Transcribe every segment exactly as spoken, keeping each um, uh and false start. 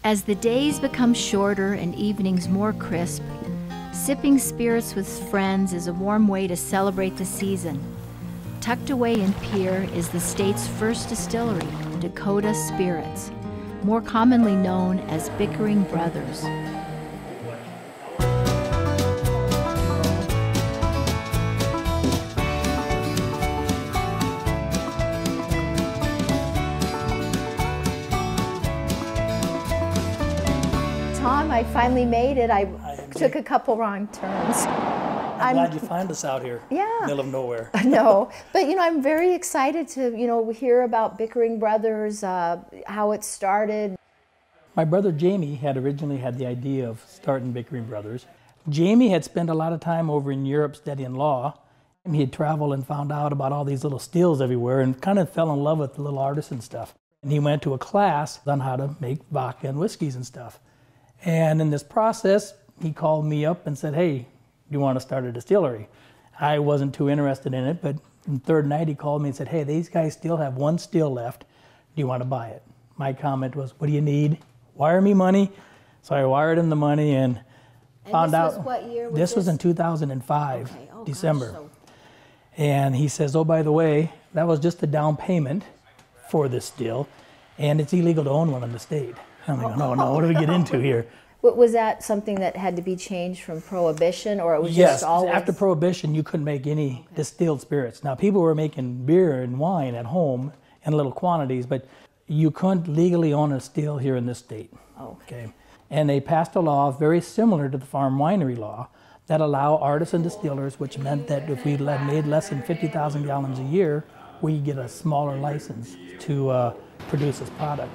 As the days become shorter and evenings more crisp, sipping spirits with friends is a warm way to celebrate the season. Tucked away in Pierre is the state's first distillery, Dakota Spirits, more commonly known as Bickering Brothers. Tom, I finally made it. I took a couple wrong turns. I'm, I'm glad you find us out here, yeah. middle of nowhere. No, but you know, I'm very excited to, you know, hear about Bickering Brothers, uh, how it started. My brother Jamie had originally had the idea of starting Bickering Brothers. Jamie had spent a lot of time over in Europe studying law. He had traveled and found out about all these little stills everywhere and kind of fell in love with the little artisan stuff. And he went to a class on how to make vodka and whiskeys and stuff. And in this process, he called me up and said, hey, do you want to start a distillery? I wasn't too interested in it, but the third night he called me and said, hey, these guys still have one still left. Do you want to buy it? My comment was, what do you need? Wire me money. So I wired him the money and, and found this out. Was what year was this, this was in two thousand five, okay. Oh, December. Gosh, so... And he says, oh, by the way, that was just a down payment for this still, and it's illegal to own one in the state. I'm like, no, no, what do we get into here? Was that something that had to be changed from Prohibition, or it was yes, just always? After Prohibition, you couldn't make any okay. distilled spirits. Now, people were making beer and wine at home in little quantities, but you couldn't legally own a still here in this state. Oh. Okay. And they passed a law very similar to the farm winery law that allow artisan distillers, which meant that if we made less than fifty thousand gallons a year, we get a smaller license to uh, produce this product.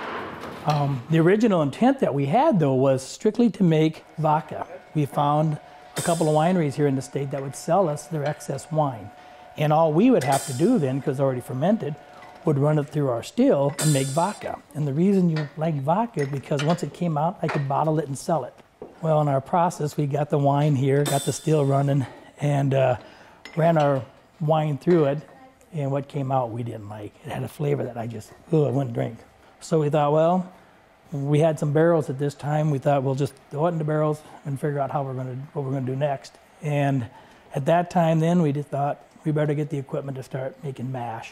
Um, the original intent that we had, though, was strictly to make vodka. We found a couple of wineries here in the state that would sell us their excess wine. And all we would have to do then, because it's already fermented, would run it through our still and make vodka. And the reason you like vodka is because once it came out, I could bottle it and sell it. Well, in our process, we got the wine here, got the still running, and uh, ran our wine through it. And what came out, we didn't like. It had a flavor that I just, ugh, I wouldn't drink. So we thought, well, we had some barrels at this time. We thought we'll just throw it in the barrels and figure out how we're going to what we're going to do next. And at that time, then we just thought we better get the equipment to start making mash.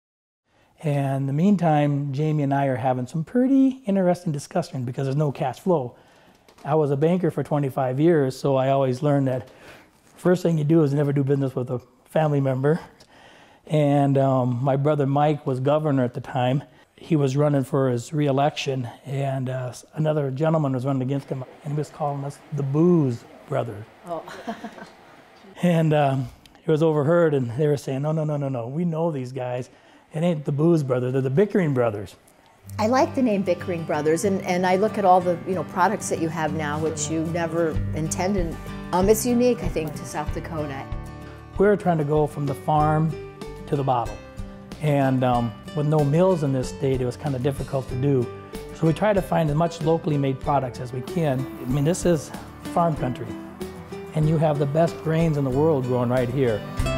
And in the meantime, Jamie and I are having some pretty interesting discussion because there's no cash flow. I was a banker for twenty-five years, so I always learned that first thing you do is never do business with a family member. And um, my brother Mike was governor at the time. He was running for his re-election, and uh, another gentleman was running against him, and he was calling us the Booze Brothers. Oh. And um, it was overheard, and they were saying, no, no, no, no, no, we know these guys. It ain't the Booze Brothers, they're the Bickering Brothers. I like the name Bickering Brothers, and, and I look at all the you know products that you have now, which you never intended. Um, it's unique, I think, to South Dakota. We're trying to go from the farm to the bottle. And um, with no mills in this state, it was kind of difficult to do. So we try to find as much locally made products as we can. I mean, this is farm country, and you have the best grains in the world growing right here.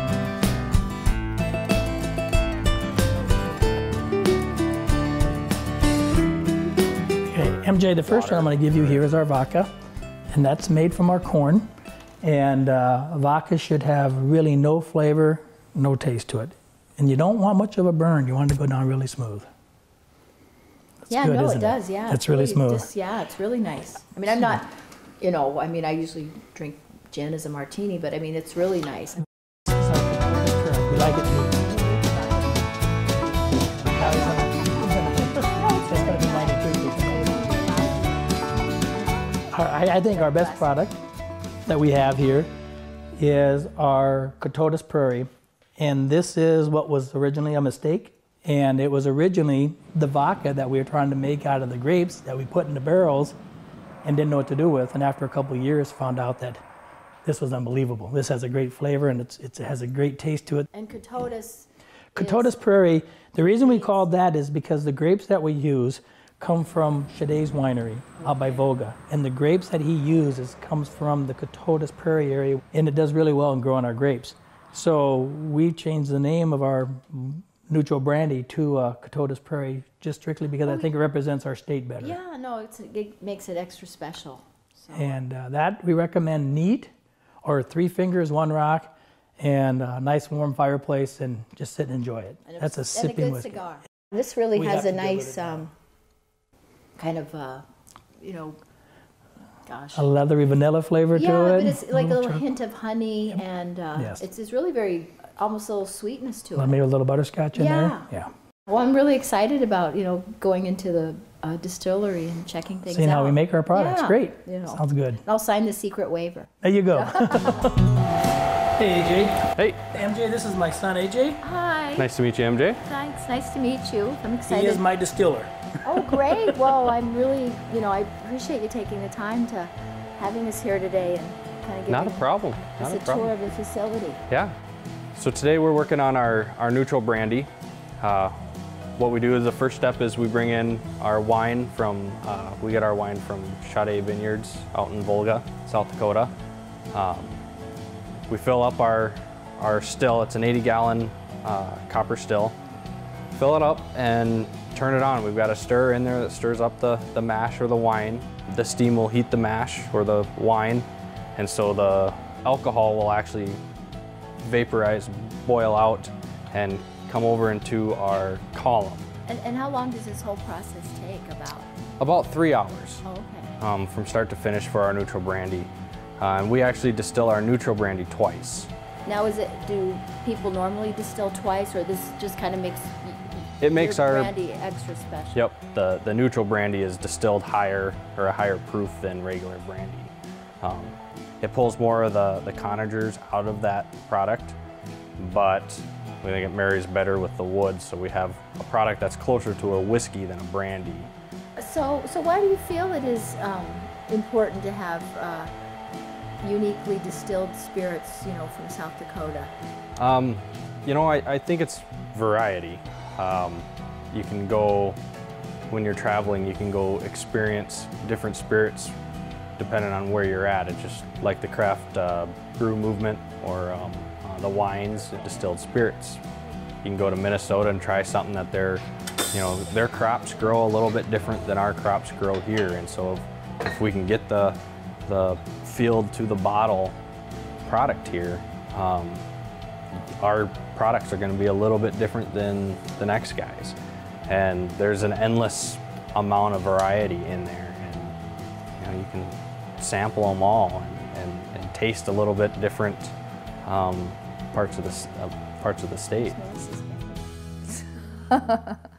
Okay, M J, the first one I'm going to give you here is our vodka, and that's made from our corn. And uh, vodka should have really no flavor, no taste to it. And you don't want much of a burn. You want it to go down really smooth. That's yeah, good, no, isn't it does. Yeah, it's really, really smooth. Just, yeah, it's really nice. I mean, I'm not, you know, I mean, I usually drink gin as a martini, but I mean, it's really nice. We like it neat. I, I think our best product that we have here is our Cototas Prairie. And this is what was originally a mistake. And it was originally the vodka that we were trying to make out of the grapes that we put in the barrels and didn't know what to do with. And after a couple of years, found out that this was unbelievable. This has a great flavor, and it's, it's, it has a great taste to it. And Cototas Cototas is... Prairie, the reason we called that is because the grapes that we use come from Shaday's Winery out by Volga. And the grapes that he uses comes from the Cototas Prairie area, and it does really well in growing our grapes. So we changed the name of our neutral brandy to uh, Cototas Prairie just strictly because I think it represents our state better. Yeah, no, it's, it makes it extra special. So. And uh, that we recommend neat, or three fingers, one rock, and a nice warm fireplace, and just sit and enjoy it. And That's a, and sipping a good whiskey. cigar. This really We has have a to deal with nice it now. um, kind of, uh, you know, gosh. A leathery vanilla flavor yeah, to it. but it's like a little chocolate. hint of honey, and uh, Yes. it's, it's really very, almost a little sweetness to Well, it. maybe a little butterscotch in Yeah. there. Yeah. Well, I'm really excited about, you know, going into the uh, distillery and checking things Seeing out. how we make our products. Yeah, Great. you know. Sounds good. I'll sign the secret waiver. There you go. Hey, A J. Hey, M J, this is my son, A J. Hi. nice to meet you, M J. Thanks. Nice to meet you. I'm He excited. is my distiller. Oh, great. Well, I'm really, you know, I appreciate you taking the time to having us here today and kind of giving Not a problem. Not us a a problem. tour of the facility. Yeah. So today we're working on our, our neutral brandy. Uh, what we do is the first step is we bring in our wine from, uh, we get our wine from Sade Vineyards out in Volga, South Dakota. Um, we fill up our, our still, it's an eighty gallon uh, copper still. Fill it up and turn it on. We've got a stir in there that stirs up the, the mash or the wine. The steam will heat the mash or the wine, and so the alcohol will actually vaporize, boil out, and come over into our column. And, and how long does this whole process take about? About three hours Oh, okay. um, from start to finish for our neutral brandy. Uh, and we actually distill our neutral brandy twice. Now, is it, do people normally distill twice, or this just kind of makes It makes your our brandy extra special? Yep, the, the neutral brandy is distilled higher or a higher proof than regular brandy. Um, it pulls more of the, the conagers out of that product, but we think it marries better with the wood, so we have a product that's closer to a whiskey than a brandy. So, so why do you feel it is um, important to have uh, uniquely distilled spirits, you know, from South Dakota? Um, you know, I, I think it's variety. Um, you can go, when you're traveling, you can go experience different spirits depending on where you're at. It's just like the craft uh, brew movement, or um, uh, the wines and distilled spirits. You can go to Minnesota and try something that their, you know, their crops grow a little bit different than our crops grow here. And so if, if we can get the, the field to the bottle product here, um, our products are going to be a little bit different than the next guys. And there's an endless amount of variety in there, and you know, you can sample them all and, and, and taste a little bit different um, parts of the uh, parts of the state. Smells suspicious.